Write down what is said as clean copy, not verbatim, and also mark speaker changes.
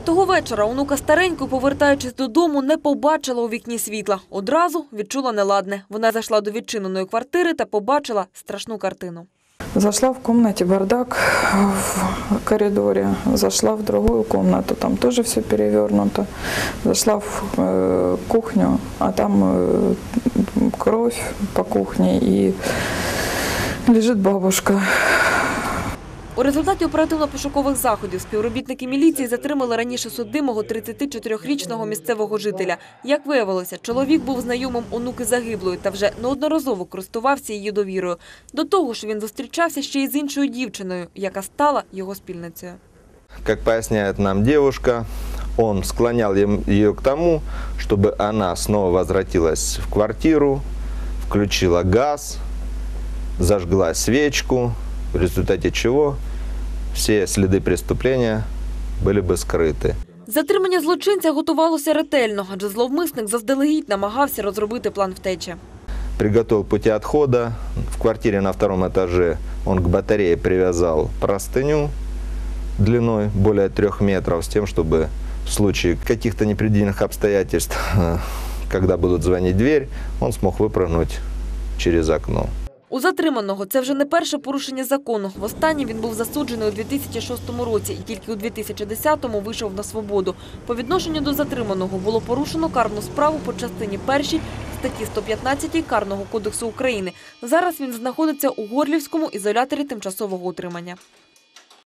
Speaker 1: Того вечора онука стареньку, повертаючись додому, не побачила у вікні світла. Одразу відчула неладне. Вона зайшла до відчиненої квартири та побачила страшну картину.
Speaker 2: Зашла в комнате, бардак в коридоре, зашла в другую комнату, там тоже все перевернуто. Зашла в кухню, а там кровь по кухне и лежит бабушка.
Speaker 1: У результаті оперативно-пошукових заходів співробітники міліції затримали раніше судимого 34-річного місцевого жителя. Як виявилося, чоловік був знайомим онуки загиблої та вже неодноразово користувався її довірою. До того ж, він зустрічався ще й з іншою дівчиною, яка стала його спільницею.
Speaker 3: Как поясняет нам девушка, он склонял ее к тому, чтобы она снова возвратилась в квартиру, включила газ, зажгла свечку, в результате чего все следы преступления были бы скрыты.
Speaker 1: Затримання злочинця готувалося ретельно, адже зловмисник заздалегідь намагався розробити план втечі.
Speaker 3: Приготовил пути отхода. В квартире на втором этаже он к батарее привязал простыню длиной более 3 метров, с тем, чтобы в случае каких-то непредвиденных обстоятельств, когда будут звонить в дверь, он смог выпрыгнуть через окно.
Speaker 1: У затриманого це вже не перше порушення закону. Востаннє він був засуджений у 2006 році і тільки у 2010-му вийшов на свободу. По відношенню до затриманого було порушено карну справу по частині 1 статті 115 Карного кодексу України. Зараз він знаходиться у Горлівському ізоляторі тимчасового утримання.